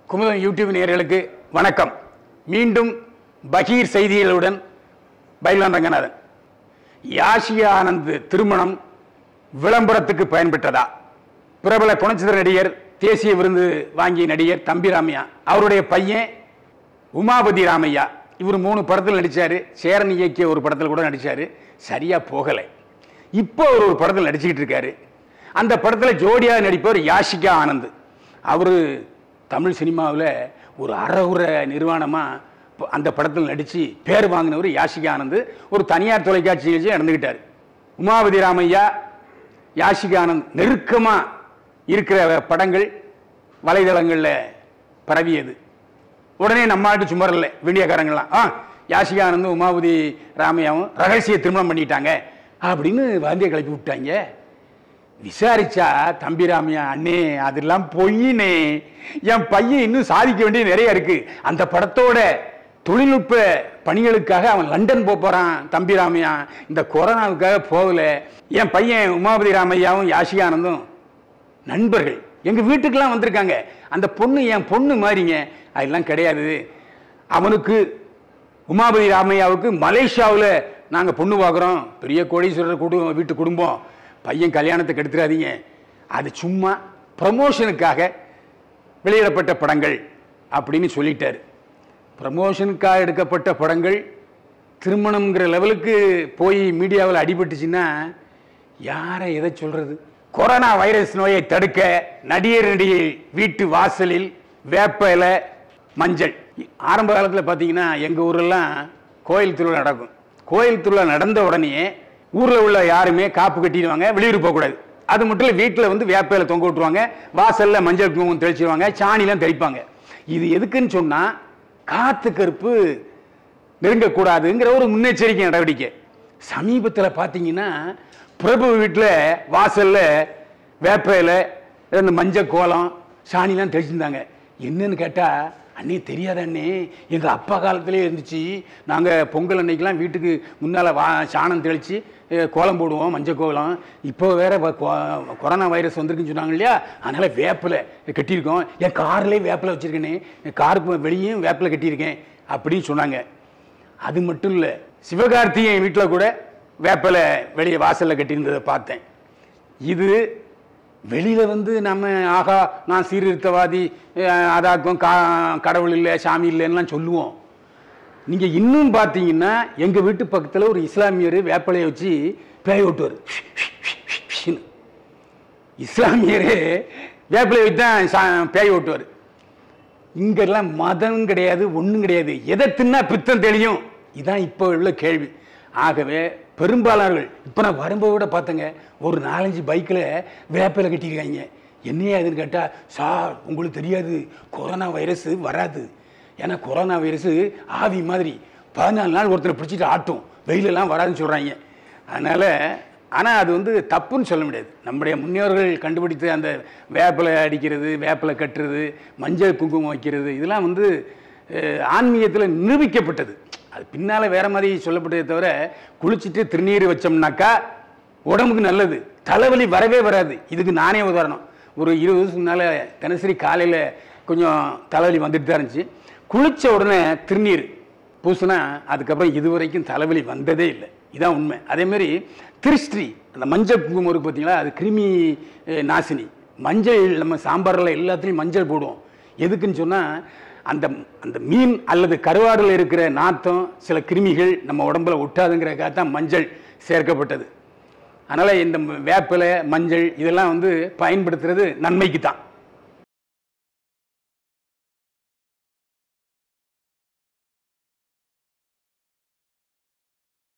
Kumudam YouTube நேயர்களுக்கு வணக்கம். மீண்டும் பகீர் செய்திகளுடன் பைலான் ரங்கநாதன். யாஷிகா ஆனந்த் திருமணம் விளம்பரத்துக்கு பயன்பெற்றதா? பிரபல குணச்சித்திர நடிகர், தேசிய விருது வாங்கிய நடிகர் தம்பி ராமையா, அவருடைய பையன் உமாபதி ராமையா, இவர் 3 படத்தில் நடித்தார். சேரன் இயக்கிய ஒரு படத்தில் கூட நடித்தார். சரியாக போகலை. இப்போ ஒரு படத்தில் நடிச்சுக்கிட்டு இருக்காரு. அந்த படத்தில் ஜோடியாக நடிப்பவர் யாஷிகா ஆனந்த். அவர் தமிழ் சினிமாவில் ஒரு அறகுற நிர்வாணமாக அந்த படத்தில் நடித்து பேர் வாங்கினவர் யாஷிகா ஆனந்த். ஒரு தனியார் தொலைக்காட்சி நிகழ்ச்சி நடந்துக்கிட்டார். உமாபதி ராமையா, யாஷிகா ஆனந்த் நெருக்கமாக இருக்கிற படங்கள் வலைதளங்களில் பரவியது. உடனே நம்மாட்டு சும்மா இல்லை, வீடியோக்காரங்களாம் யாஷிகா ஆனந்தும் உமாபதி ராமையாவும் ரகசிய திருமணம் பண்ணிட்டாங்க அப்படின்னு வாந்தியை கிளப்பி விட்டாங்க. விசாரிச்சா தம்பி ராமையா, அண்ணே அதெல்லாம் பொய்னே, என் பையன் இன்னும் சாதிக்க வேண்டிய நிறைய இருக்கு. அந்த படத்தோட தொழில்நுட்ப பணிகளுக்காக அவன் லண்டன் போறான். தம்பி ராமையா இந்த கொரோனாவுக்காக போகல. என் பையன் உமாபதி ராமையாவும் யாஷிகா ஆனந்தும் நண்பர்கள், எங்க வீட்டுக்கெல்லாம் வந்திருக்காங்க. அந்த பொண்ணு என் பொண்ணு மாதிரிங்க. அதெல்லாம் கிடையாது. அவனுக்கு உமாபதி ராமையாவுக்கு மலேசியாவில் நாங்கள் பொண்ணு பார்க்குறோம். பெரிய கோடீஸ்வரர் வீட்டு குடும்பம். பையன் கல்யாணத்தை கெடுத்துறாதீங்க. அது சும்மா ப்ரமோஷனுக்காக வெளியிடப்பட்ட படங்கள் அப்படின்னு சொல்லிட்டார். ப்ரமோஷனுக்காக எடுக்கப்பட்ட படங்கள் திருமணம்ங்கிற லெவலுக்கு போய் மீடியாவில் அடிபட்டுச்சுன்னா யாரை எதை சொல்றது? கொரோனா வைரஸ் நோயை தடுக்க நடிகை வீட்டு வாசலில் வேப்ப இலை, மஞ்சள். ஆரம்ப காலத்தில் பார்த்தீங்கன்னா எங்கள் ஊரெல்லாம் கோயில் திருவிழா நடக்கும். கோயில் திருவிழா நடந்த உடனே ஊரில் உள்ள யாருமே காப்பு கட்டிடுவாங்க, வெளியூர் போகக்கூடாது. அது மட்டும் இல்லை, வீட்டில் வந்து வேப்பையில தொங்க விட்டுருவாங்க, வாசலில் மஞ்சள் குங்குமம் தெளிச்சிருவாங்க, சாணிலாம் தெளிப்பாங்க. இது எதுக்குன்னு சொன்னால் காற்று கருப்பு நெருங்கக்கூடாதுங்கிற ஒரு முன்னெச்சரிக்கை நடவடிக்கை. சமீபத்தில் பார்த்தீங்கன்னா பிரபு வீட்டில் வாசலில் வேப்பையில் இந்த மஞ்சள் கோலம் சாணிலாம் தெளிச்சிருந்தாங்க. என்னன்னு கேட்டால், அண்ணே தெரியாத அண்ணே, எங்கள் அப்பா காலத்திலே இருந்துச்சு. நாங்கள் பொங்கல் அன்னைக்கெலாம் வீட்டுக்கு முன்னால் சாணம் தெளித்து கோலம் போடுவோம், மஞ்சள் கோலம். இப்போ வேறு கொரோனா வைரஸ் வந்திருக்குன்னு சொன்னாங்க இல்லையா, அதனால் வேப்பிலை கட்டியிருக்கோம். என் கார்லேயே வேப்பிலை வச்சுருக்கேனே, காருக்கு வெளியும் வேப்பிலை கட்டியிருக்கேன் அப்படின்னு சொன்னாங்க. அது மட்டும் இல்லை, சிவகார்த்திகேயன் வீட்டில் கூட வேப்பிலை வெளியே வாசலில் கட்டியிருந்ததை பார்த்தேன். இது வெளியில் வந்து நம்ம ஆகா நான் சீர்திருத்தவாதி, அதாக்கும் கடவுள் இல்லை சாமி இல்லைன்னெலாம் சொல்லுவோம். நீங்கள் இன்னும் பார்த்தீங்கன்னா எங்கள் வீட்டு பக்கத்தில் ஒரு இஸ்லாமியர் வேப்பலையை வச்சு பேய் ஓட்டுவார். இஸ்லாமியர் வேப்பலையை வச்சு தான் பேய் ஓட்டுவார். இங்கெல்லாம் மதம் கிடையாது, ஒன்றும் கிடையாது. எதை தின்னா பித்தம் தெளியும், இதுதான் இப்போ உள்ள கேள்வி. ஆகவே பெரும்பாலானவர்கள், இப்போ நான் வரும்போது கூட பார்த்தேங்க, ஒரு 4-5 பைக்கில் வேப்பையில கட்டியிருக்காங்க. என்னையா அதுன்னு கேட்டால், சார் உங்களுக்கு தெரியாது, கொரோனா வைரஸ் வராது. ஏன்னா கொரோனா வைரஸ் ஆவி மாதிரி 14 நாள் ஒருத்தரை பிடிச்சிட்டு ஆட்டும், வெயிலெல்லாம் வராதுன்னு சொல்கிறாங்க. அதனால் ஆனால் அது வந்து தப்புன்னு சொல்ல முடியாது. நம்முடைய முன்னோர்கள் கண்டுபிடித்து அந்த வேப்பிலை அடிக்கிறது, வேப்பிலை கட்டுறது, மஞ்சள் குங்குமம் வைக்கிறது, இதெல்லாம் வந்து ஆன்மீகத்தில் நிரூபிக்கப்பட்டது. அது பின்னால் வேறு மாதிரி சொல்லப்பட்டதை தவிர, குளிச்சுட்டு திருநீர் வச்சோம்னாக்கா உடம்புக்கு நல்லது, தலைவலி வரவே வராது. இதுக்கு நானே உதாரணம். ஒரு 20 வருஷத்துக்கு முன்னால் தினசரி காலையில் கொஞ்சம் தலைவலி வந்துட்டு தான் இருந்துச்சு. குளித்த உடனே திருநீர் பூசினா அதுக்கப்புறம் இதுவரைக்கும் தலைவலி வந்ததே இல்லை. இதுதான் உண்மை. அதேமாரி திருஷ்டி, அந்த மஞ்சள் குங்குமம் இருக்குது பார்த்தீங்களா, அது கிருமி நாசினி. மஞ்சள் நம்ம சாம்பாரில் எல்லாத்துலேயும் மஞ்சள் போடுவோம். எதுக்குன்னு சொன்னால் அந்த அந்த மீன் அல்லது கருவாடில் இருக்கிற நாத்தம், சில கிருமிகள் நம்ம உடம்புல ஒட்டாதுங்கிறதுக்காக தான் மஞ்சள் சேர்க்கப்பட்டது. அதனால் இந்த வேப்பிலை, மஞ்சள் இதெல்லாம் வந்து பயன்படுத்துறது நன்மைக்கு தான்.